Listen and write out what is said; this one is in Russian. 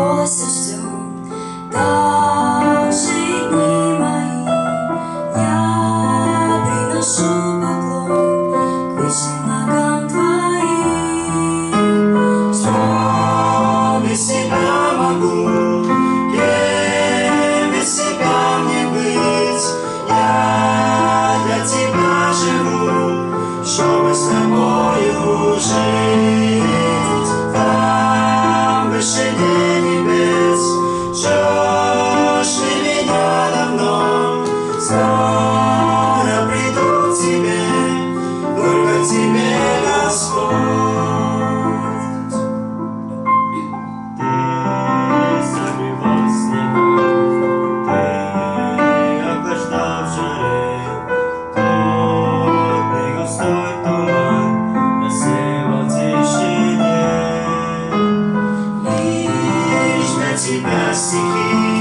молился ждем, даже и дни мои. Я приношу поклон к высшим ногам Твоим. Что без Тебя могу, кем без Тебя мне быть? Я для Тебя живу, чтобы с Тобою жить. Там, в вышине небес, ждешь ли меня давно? Скоро приду к Тебе, только к Тебе, Господь. Ты согревал снегом, Ты охлаждал в жаре, плотный густой туман рассеивал в тишине. Лишь для Тебя стихи